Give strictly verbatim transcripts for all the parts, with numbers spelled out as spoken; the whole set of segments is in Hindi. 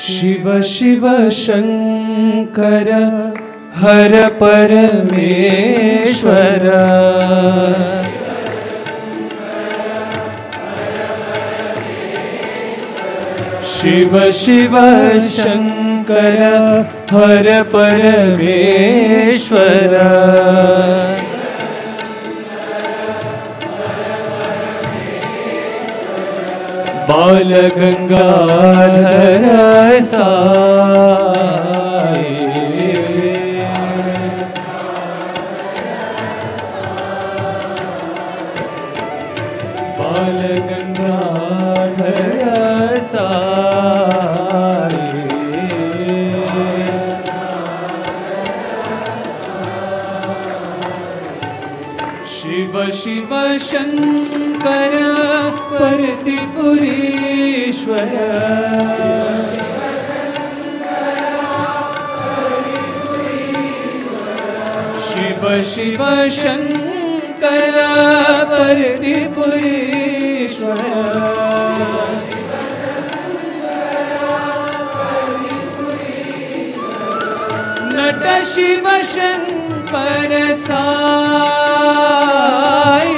शिव शिव शंकर हर परमेश्वर शिव शिव शंकर हर परमेश्वर बाल गंगाधर साई बाल गंगाधर साई शिव शिव शंकर परतिपुरीश्वर शिव शिव शंकर परतिपुरीश्वर नट शिव शंकर साई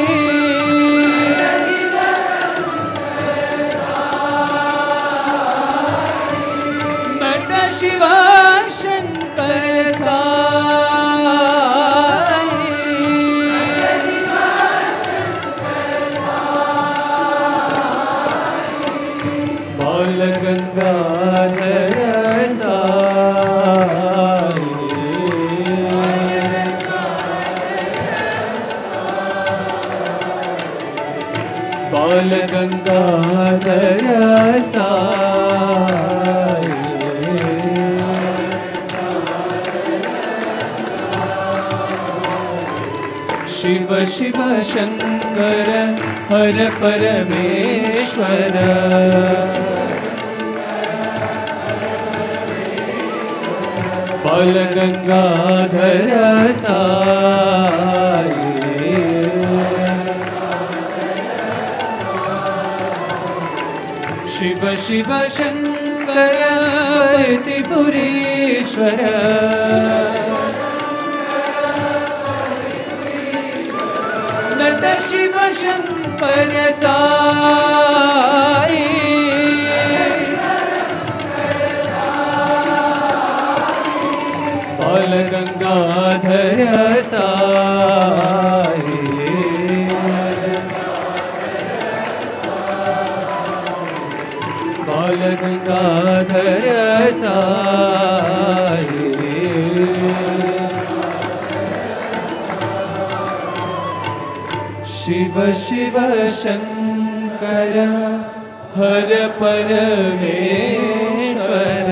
शिव शंकर साई बाल गंगाधर साई बाल गंगाधर साई शिव शिव शंकर हर परमेश्वर बाल गंगाधर साई शिव शिव शंकर त्रिपुरेश्वर नट शिव शंकर साई बाल गंगाधर साई बाल गंगाधर साई शिव शिव शंकर हर परमेश्वर